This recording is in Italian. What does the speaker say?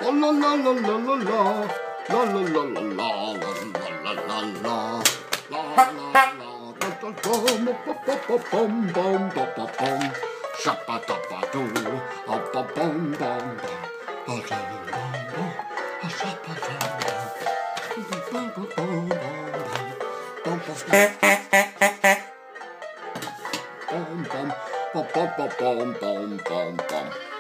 la la la la la la. La la la la la la la la la. La la la. Bum bum bum bum. Shabba dabba doo. Bum bum bum. Bum bum bum bum bum bum bum bum.